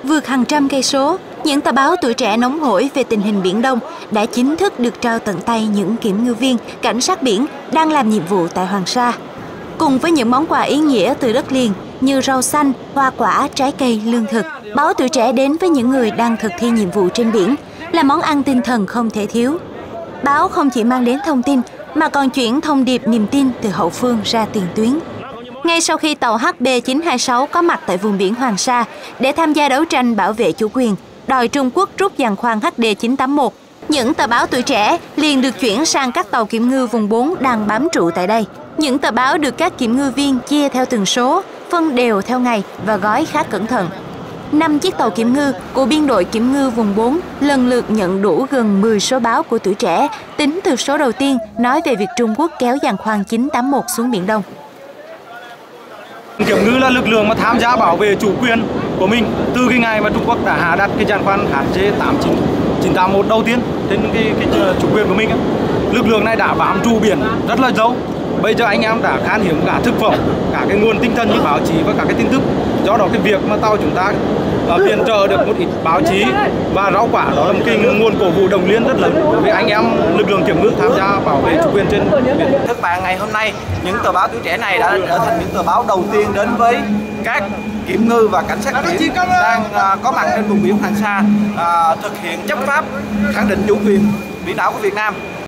Vượt hàng trăm cây số, những tờ báo Tuổi Trẻ nóng hổi về tình hình Biển Đông đã chính thức được trao tận tay những kiểm ngư viên, cảnh sát biển đang làm nhiệm vụ tại Hoàng Sa. Cùng với những món quà ý nghĩa từ đất liền như rau xanh, hoa quả, trái cây, lương thực, báo Tuổi Trẻ đến với những người đang thực thi nhiệm vụ trên biển là món ăn tinh thần không thể thiếu. Báo không chỉ mang đến thông tin mà còn chuyển thông điệp niềm tin từ hậu phương ra tiền tuyến. Ngay sau khi tàu HB926 có mặt tại vùng biển Hoàng Sa để tham gia đấu tranh bảo vệ chủ quyền, đòi Trung Quốc rút giàn khoan HD981, những tờ báo Tuổi Trẻ liền được chuyển sang các tàu kiểm ngư vùng 4 đang bám trụ tại đây. Những tờ báo được các kiểm ngư viên chia theo từng số, phân đều theo ngày và gói khá cẩn thận. 5 chiếc tàu kiểm ngư của biên đội kiểm ngư vùng 4 lần lượt nhận đủ gần 10 số báo của Tuổi Trẻ, tính từ số đầu tiên nói về việc Trung Quốc kéo giàn khoan 981 xuống Biển Đông. Kiểm ngư là lực lượng mà tham gia bảo vệ chủ quyền của mình từ cái ngày mà Trung Quốc đã hạ đặt cái giàn khoan HJ981 đầu tiên trên cái chủ quyền của mình. Lực lượng này đã bám trụ biển rất là lâu. Bây giờ anh em đã khan hiếm cả thực phẩm, cả cái nguồn tinh thần như báo chí và cả cái tin tức. Do đó cái việc mà tàu chúng ta viện trợ được một ít báo chí và rau quả đó là một cái nguồn cổ vũ động viên rất lớn đối với anh em lực lượng kiểm ngư tham gia bảo vệ chủ quyền trên biển. Thất bại ngày hôm nay, những tờ báo Tuổi Trẻ này đã trở thành những tờ báo đầu tiên đến với các kiểm ngư và cảnh sát biển đang có mặt trên vùng biển Hoàng Sa thực hiện chấp pháp khẳng định chủ quyền biển đảo của Việt Nam.